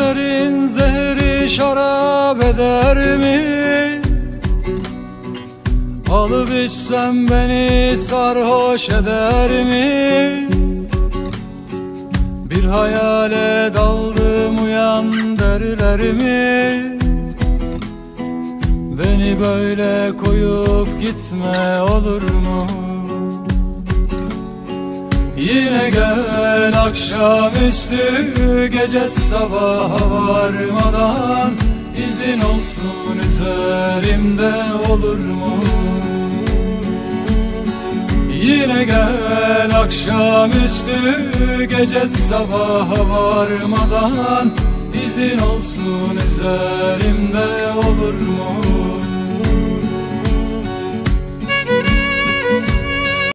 Gözlerin zehri şarap eder mi? Alıp içsem beni sarhoş eder mi? Bir hayale daldım uyan derler mi? Beni böyle koyup gitme olur mu? Yine gel akşamüstü, gece sabaha varmadan izin olsun üzerimde olur mu? Yine gel akşamüstü, gece sabaha varmadan izin olsun üzerimde olur mu?